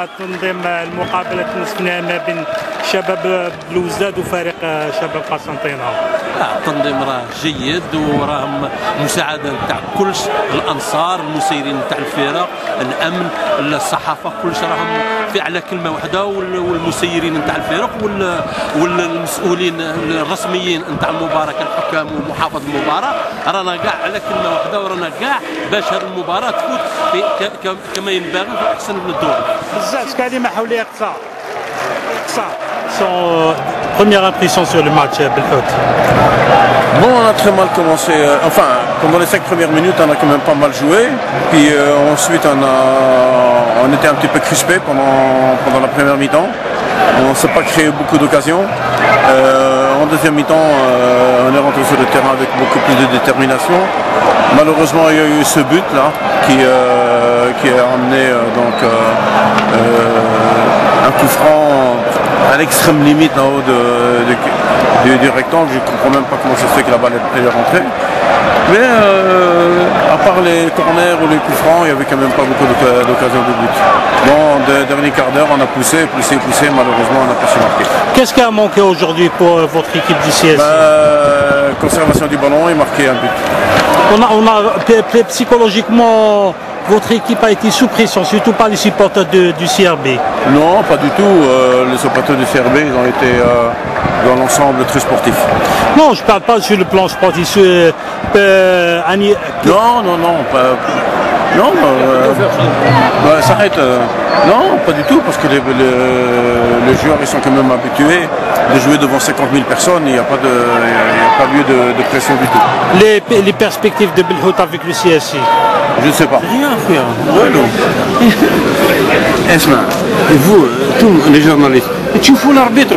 تنظيم المقابلة نصف النهائي ما بين شباب بلوزداد وفريق شباب قسنطينة. التنظيم راه جيد وراهم مساعدة نتاع كلش، الأنصار، المسيرين نتاع الفرق، الأمن، الصحافة، كلش راهم في على كلمة واحدة، والمسيرين نتاع الفرق والمسؤولين الرسميين نتاع المباراة كالحكام ومحافظ المباراة، رانا كاع على كلمة واحدة، ورانا كاع باش هذه المباراة تفوت كما ينبغي في أحسن من الدور. بزاف كلمة حول إقصاء. Son première impression sur le match, Belhout. Bon, on a très mal commencé. Enfin, pendant les 5 premières minutes, on a quand même pas mal joué. Puis ensuite, on était un petit peu crispé pendant la première mi-temps. On ne s'est pas créé beaucoup d'occasions. En deuxième mi-temps, on est rentré sur le terrain avec beaucoup plus de détermination. Malheureusement, il y a eu ce but-là qui a amené un coup franc à l'extrême limite en haut du rectangle. Je ne comprends même pas comment ça se fait que la balle est rentrée. Mais à part les corners ou les coups francs, il n'y avait quand même pas beaucoup d'occasions de but. Bon, dernier quart d'heure, on a poussé, malheureusement on n'a pas su marquer. Qu'est-ce qui a manqué aujourd'hui pour votre équipe du CSC? Conservation du ballon et marquer un but. Psychologiquement, votre équipe a été sous pression, surtout par les supporters du CRB. Non, pas du tout. Les supporters du CRB, ils ont été dans l'ensemble très sportifs. Non, je ne parle pas sur le plan sportif. Ça arrête. Non, pas du tout, parce que les joueurs ils sont quand même habitués de jouer devant 50 000 personnes. Il n'y a pas lieu de pression du tout. Les perspectives de Belhout avec le CSC? Je ne sais pas. Rien à faire. Esma, vous, tous les journalistes, tu fous l'arbitre.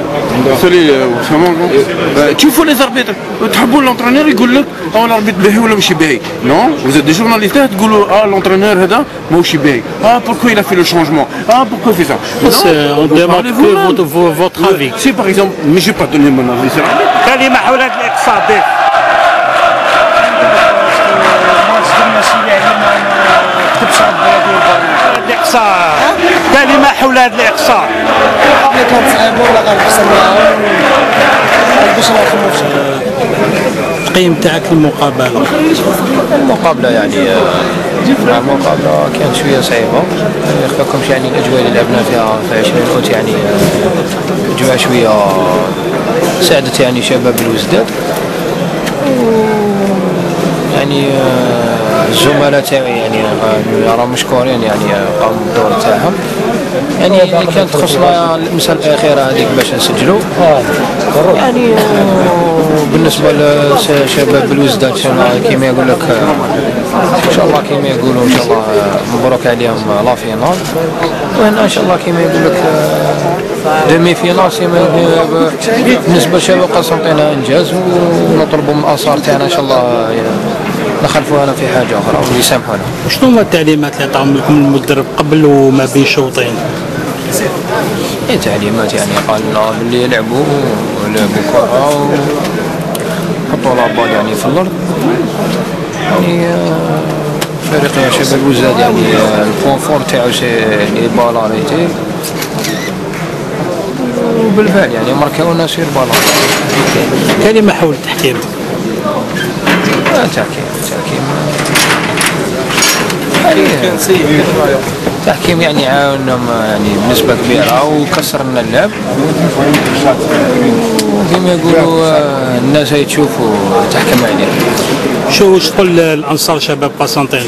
Tu fous les arbitres. L'entraîneur يقول لك l'arbitre باهي ولا ماشي باهي. Non, vous êtes des journalistes, تقولوا l'entraîneur هذا ماهوش باهي. Pourquoi il a fait le changement? Pourquoi il fait ça? On demande que votre avis. Si par exemple, mais je ne vais pas donner mon avis sur l'arbitre. كلمة حول هذا الإقصاء. الإقصاء، كلمة حول هذا الإقصاء. التقييم تاعك للمقابلة؟ المقابلة يعني المقابلة كانت شوية صعيبة، ما يخفاكمش يعني الأجواء اللي لعبنا فيها في 20 أوت يعني أجواء شوية ساعدت يعني شباب الوزداد، يعني الزملاء تاعي يعني راهم مشكورين يعني قاموا بالدور تاعهم، يعني اللي كانت تخصنا المسألة الأخيرة هذيك باش نسجلوا يعني. بالنسبة لشباب الوزداد كيما يقول لك إن شاء الله كيما يقولوا إن شاء الله مبروك عليهم لا فينال، وهنا إن شاء الله كيما يقول لك ديمي فينال. بالنسبة لشباب قسنطينة إنجاز، ونطلبوا من الأنصار تاعنا إن شاء الله نخلفوها في حاجة أخرى ويسامحونا. شنو هما التعليمات اللي عطاهم لكم المدرب قبل وما بين الشوطين؟ تعليمات يعني قال لنا باللي يلعبوا كرة وحطوا لابال يعني في الأرض، يعني فريق شباب الوزداد يعني البوان فور تاعو سي لي بالاريتي، وبالفعل يعني ماركاونا سير بالون. كلمة حول التحكيم. التحكيم يعني عاوننا يعني بنسبة كبيرة وكسر لنا اللعب، وكما يقولوا الناس يتشوفوا تحكم عليه. شو تقول الأنصار شباب قسنطينة؟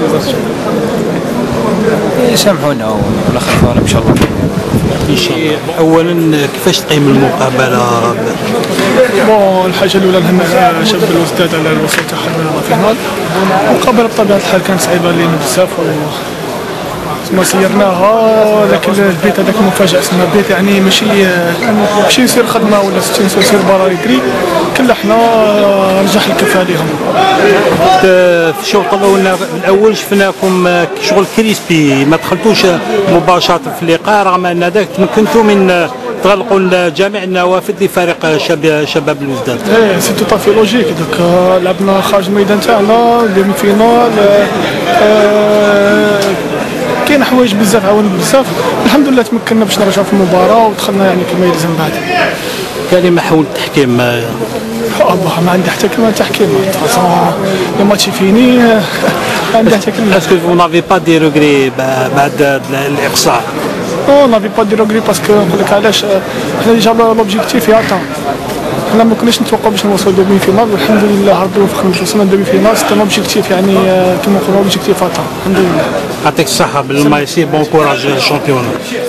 يسامحونا ولا خلفونا إن شاء الله. إن شاء الله. أولا كيفاش تقيم المقابلة؟ الحاجة الأولى نهنئ شباب الوزداد على الوصول تاعهم للفينال. المقابلة بطبيعة الحال كانت صعيبة علينا بزاف ما سيرناها، لكن البيت هذاك مفاجأة. سما بيت يعني ماشي يصير خدمة ولا يصير برا يجري، كل حنا رجح الكفة عليهم. في الشوط الأول شفناكم شغل كريسبي، ما دخلتوش مباشرة في اللقاء رغم أن هذاك تمكنتوا من تغلقوا جميع النوافذ لفريق شباب الوزداد. سي تو طافي لوجيك. دوك لعبنا خارج الميدان تاعنا ديمي فينال، كاين حوايج بزاف عاونوا بزاف. الحمد لله تمكنا باش نرجعوا في المباراه ودخلنا يعني كما يلزم بعد. كلمه حول التحكيم. الله ما عندي حتى كلمه تحكيم. لو ماتشي فيني ما عندي حتى كلمه. اسكو فو نافي با دي روغري بعد الاقصاء؟ نو نافي با دي روغري باسكو نقول لك علاش حنا ديجا لوبجيكتيف ياتان. حنا ما كناش نتوقعوا باش نوصلوا دوبي فينال والحمد لله هربوا في وصلنا دوبي فينال. سيتي اوبجيكتيف يعني كما نقولوا اوبجيكتيف اتان الحمد لله. يعطيك الصحه بالمايسي بون كوراج الشامبيون.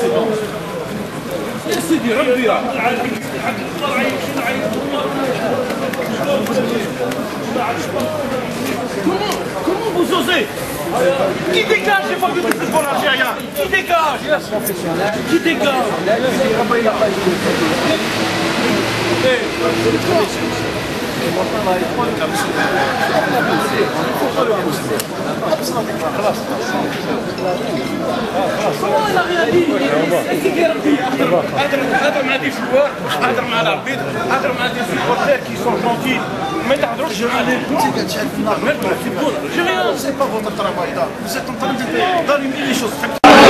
Comment vous osez? Qui dégage? J'ai pas vu de football algérien. Qui dégage? Qui dégage? انا غادي هضر مع دي جوار، هضر مع الاربيط، هضر مع دي سيبورتير كي سون جونتي، ما تهضروش على سي با فوتر ترافاي دا، vous êtes en train d'allumer les choses.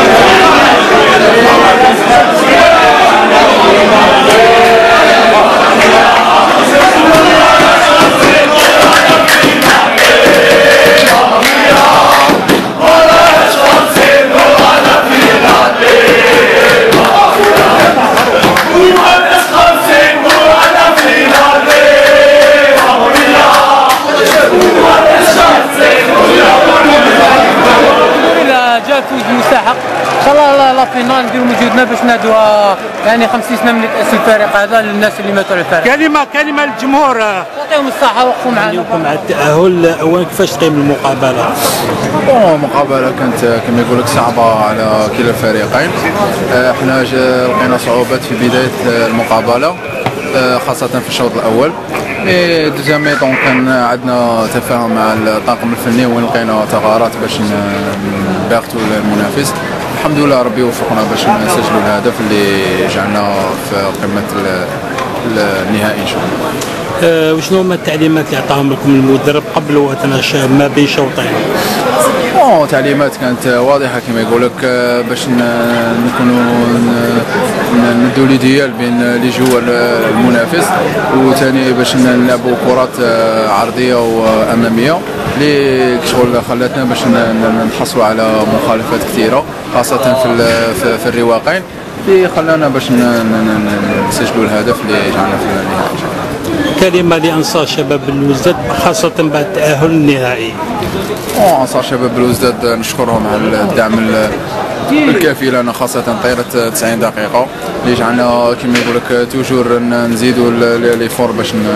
مستحق ان شاء الله لا فينال نديروا مجهودنا باش نادوها يعني 50 سنه من تاسيس الفريق هذا للناس اللي ماتوا على الفريق. كلمه للجمهور يعطيهم الصحه وقفوا معنا. مع التاهل اولا كيفاش تقيم المقابله؟ المقابله كانت كما يقول لك صعبه على كلا الفريقين. احنا لقينا صعوبات في بدايه المقابله خاصه في الشوط الاول. دوزيام ميطون كان عندنا تفاهم مع الطاقم الفني وين لقينا ثغرات باش نباغتوا المنافس. الحمد لله ربي وفقنا باش نسجلوا الهدف اللي جعلنا في قمه النهائي ان شاء الله. وشنو هما التعليمات اللي عطاهم لكم المدرب قبل واثناء ما بين شوطين؟ تعليمات كانت واضحه كما يقول لك باش نكونوا ندوا ليديال بين لي جوار المنافس، وثاني باش نلعبوا كرات عرضيه واماميه اللي شغل خلاتنا باش نحصلوا على مخالفات كثيره خاصه في الرواقين اللي خلانا باش نسجلوا الهدف اللي جعلنا في النهائي. كلمه لانصار شباب الوزداد خاصه بعد التاهل النهائي. انصار شباب الوزداد نشكرهم على الدعم الكافي لنا خاصه طيله 90 دقيقه اللي جعلنا كما يقول لك توجور نزيدوا لي فور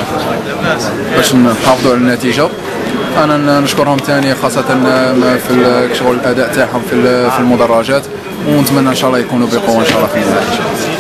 باش نحافظوا على النتيجه. انا نشكرهم ثاني خاصه في شغل الاداء تاعهم في المدرجات، ونتمنى ان شاء الله يكونوا بقوه ان شاء الله في النهائي.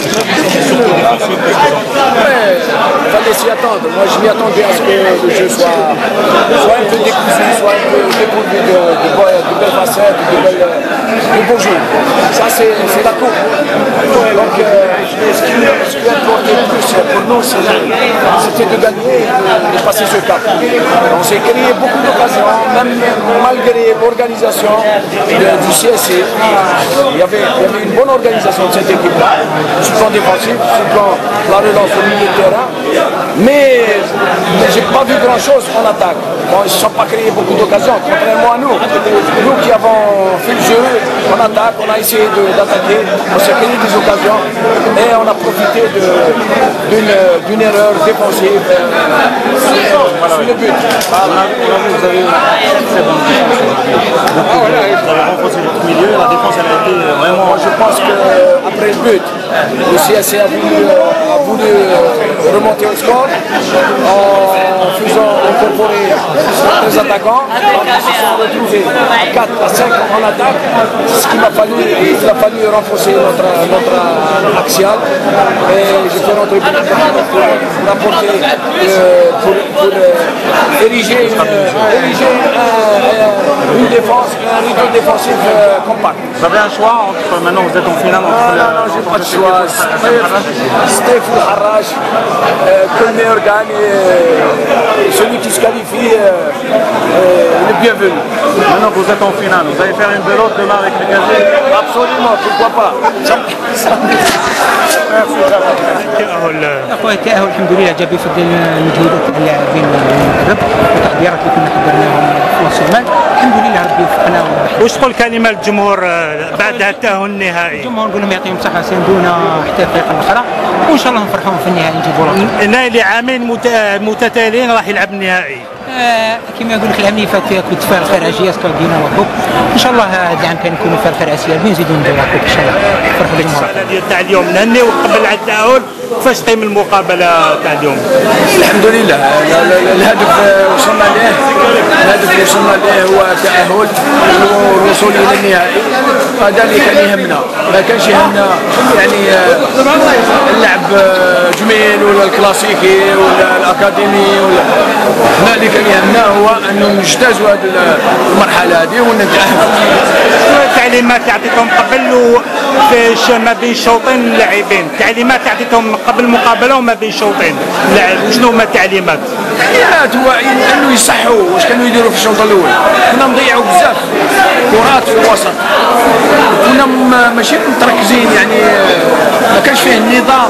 Fallait s'y attendre. Moi, je m'y attendais à ce que le jeu soit un peu décousu, soit un peu dépourvu de belles facettes, de beaux jeux. Ça, c'est la coupe. Donc, ce qui importait le plus pour nous, c'était de gagner et de passer ce cap. On s'est créé beaucoup d'occasions, même malgré l'organisation du CSC. Il y avait une bonne organisation de cette équipe-là, sur le plan défensif, sur le plan de la relance au milieu de terrain. Mais j'ai pas vu grand-chose en attaque. Bon, ils ne se sont pas créés beaucoup d'occasions, contrairement à nous. Nous qui avons fait le jeu, en attaque, on a essayé d'attaquer, on s'est créé des occasions et on a profité d'une erreur défensive sur le but. Vous avez une très bonne défense. Vous avez renforcé votre milieu, la défense elle a été vraiment... Moi je pense qu'après le but, le CSC a voulu remonter au score en faisant incorporer les attaquants. Ils se sont retrouvés à 4 à 5 en attaque. C'est ce qu'il m'a fallu. Il a fallu renforcer notre axial. Et je fais rentrer beaucoup de temps pour apporter, pour ériger une défense, un rideau défensif compact. Vous avez un choix entre, maintenant vous êtes en finale entre non, j'ai pas de choix. Steph ou Harraj, que le meilleur gagne. Celui qui se qualifie, il est bienvenu. Maintenant que vous êtes en finale, vous allez faire une vélote demain avec le Gazé? Absolument, pourquoi pas. اخويا التاهل الحمد لله جا بفضل المجهودات تاع اللاعبين والمدرب والتحضيرات اللي كنا حضرناهم خلاص المال الحمد لله ربي وفقنا. واش تقول كلمه للجمهور بعد التاهل النهائي؟ الجمهور نقول لهم يعطيهم الصحه ساندونا حتى الفريق الاخرى وان شاء الله نفرحوهم في النهائي نجيبوا لهم. نايل عامين متتاليين راح يلعب النهائي. كما يقول لك العام اللي فات كنت فيها الخير عجيات كالدينا وكوب ان شاء الله هذا العام كان يكونوا فيها الخير عسير نزيدوا نديروا كوب ان شاء الله نفرحوا بالجمهور. الصاله تاع اليوم نهنيو قبل على التاهل كيفاش تقيم المقابله تاع اليوم؟ الحمد لله الهدف وصلنا له، الهدف اللي وصلنا له هو التأهل والوصول الى النهائي. هذا اللي كان يهمنا، ما كانش يهمنا يعني اللعب جميل ولا الكلاسيكي ولا الاكاديمي ولا احنا اللي كان يهمنا هو انه نجتازوا هذه المرحله هذه ونتأهلوا. التعليمات اللي عطيتهم قبل فاش ما بين شوطين اللاعبين، التعليمات اللي عطيتهم قبل المقابله وما بين شوطين اللاعب شنو هما التعليمات؟ التعليمات هو انه يصحوا واش كانوا يديروا في الشوط الاول. كنا نضيعوا بزاف كرات في الوسط، كنا ماشي متركزين يعني ما كانش فيه النظام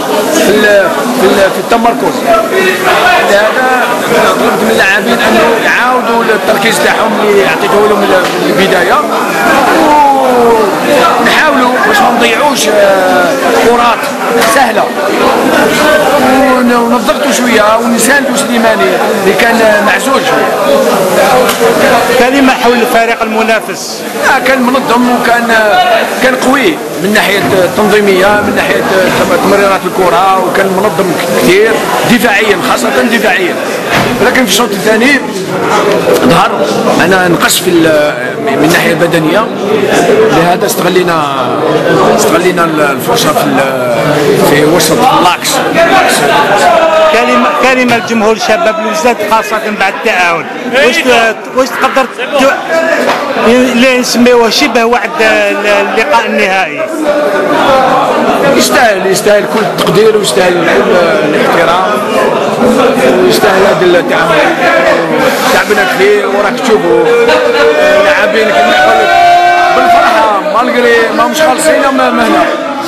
في التمركز. لهذا طلبت من اللاعبين انه يعاودوا التركيز تاعهم اللي عطيته لهم من البدايه ونحاولوا باش ما نضيعوش كرات سهله ونضغطوا شويه ونساندوا سليماني اللي كان معزول شويه. كلمه حول الفريق المنافس. كان منظم وكان قوي من ناحيه التنظيميه، من ناحيه تمريرات الكره، وكان منظم كثير دفاعيا خاصه دفاعيا. ولكن في الشوط الثاني ظهر انا نقص من الناحيه البدنيه، لهذا استغلينا الفرصه في وسط اللاكس. كلمه لجمهور الشباب الوزاد خاصه بعد التاهل، واش تقدر اللي نسميوه شبه وعد اللقاء النهائي؟ يستاهل كل التقدير ويستاهل كل الاحترام ويستاهل هذا التعامل. تعبنا كثير وراك تشوفوا لاعبين كما يقول لك بالفرحه مالغري ما مش خالصين مهنا.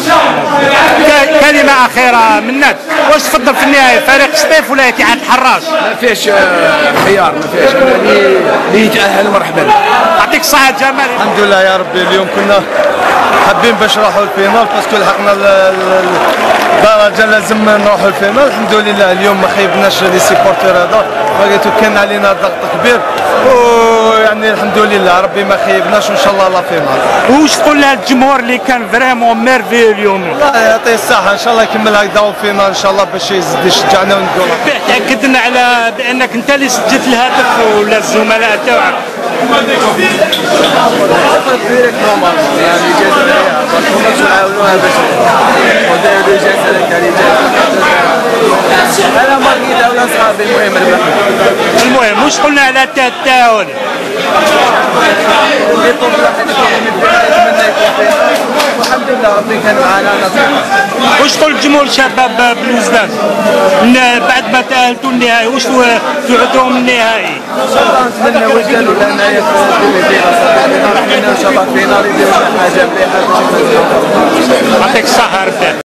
كلمه اخيره منك، واش تفضل في النهايه فريق سطيف ولا اتحاد الحراش؟ ما فيهش خيار، ما فيهش اللي يتاهل مرحبا. يعطيك الصحه جمال. الحمد لله يا ربي اليوم كنا حابين باش نروحوا الفينال باسكو لحقنا الدرجه لازم نروحوا الفينال. الحمد لله اليوم ما خيبناش لي سيبورتير هذا، بغيتو كان علينا ضغط كبير ويعني الحمد لله ربي ما خيبناش وان شاء الله لا فينال. واش تقول للجمهور اللي كان فريمون ميرفي اليوم؟ الله يعطيه الصحه ان شاء الله يكمل هكذا الفينال ان شاء الله باش يزيد يشجعنا وندور. تاكد لنا على بانك انت اللي سجلت الهدف ولا الزملاء تاعك؟ المهم واش قلنا على التاهل؟ والحمد لله ربي كان معنا. واش تقول لجمهور الشباب بلوزداد بعد ما تاهلتوا النهائي، واش توعدوهم النهائي؟ ان شاء الله نتمنى ويديروا لنا ان شاء الله فينال يديروا حاجه مليحه. يعطيك الصحه ربي.